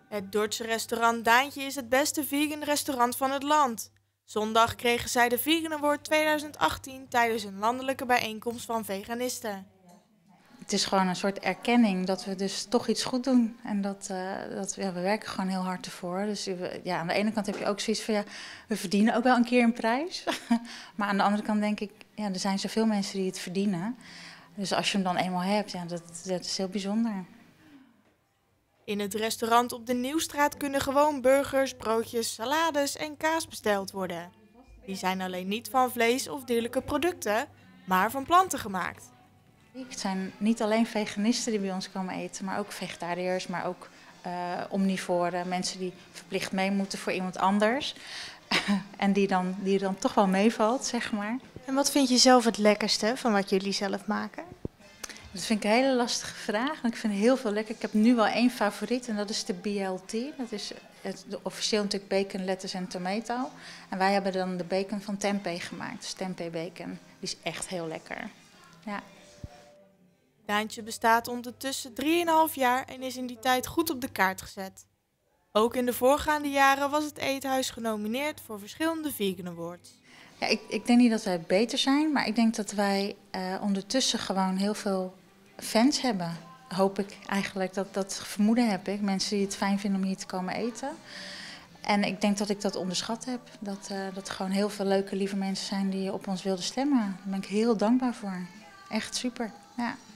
Het Dordtse restaurant Daantje is het beste vegan restaurant van het land. Zondag kregen zij de Vegan Award 2018 tijdens een landelijke bijeenkomst van veganisten. Het is gewoon een soort erkenning dat we dus toch iets goed doen. En ja, we werken gewoon heel hard ervoor. Dus ja, aan de ene kant heb je ook zoiets van, ja, we verdienen ook wel een keer een prijs. Maar aan de andere kant denk ik, ja, er zijn zoveel mensen die het verdienen. Dus als je hem dan eenmaal hebt, ja, dat is heel bijzonder. In het restaurant op de Nieuwstraat kunnen gewoon burgers, broodjes, salades en kaas besteld worden. Die zijn alleen niet van vlees of dierlijke producten, maar van planten gemaakt. Het zijn niet alleen veganisten die bij ons komen eten, maar ook vegetariërs, maar ook omnivoren. Mensen die verplicht mee moeten voor iemand anders. En die dan toch wel meevalt, zeg maar. En wat vind je zelf het lekkerste van wat jullie zelf maken? Dat vind ik een hele lastige vraag. Want ik vind heel veel lekker. Ik heb nu wel één favoriet en dat is de BLT. Dat is officieel natuurlijk bacon, lettuce en tomato. En wij hebben dan de bacon van tempeh gemaakt. Dus tempeh bacon. Die is echt heel lekker. Ja. Daantje bestaat ondertussen 3,5 jaar en is in die tijd goed op de kaart gezet. Ook in de voorgaande jaren was het eethuis genomineerd voor verschillende Vegan Awards. Ja, ik denk niet dat wij beter zijn, maar ik denk dat wij ondertussen gewoon heel veel fans hebben. Hoop ik eigenlijk, dat vermoeden heb ik. Mensen die het fijn vinden om hier te komen eten. En ik denk dat ik dat onderschat heb. Dat er gewoon heel veel leuke, lieve mensen zijn die op ons wilden stemmen. Daar ben ik heel dankbaar voor. Echt super, ja.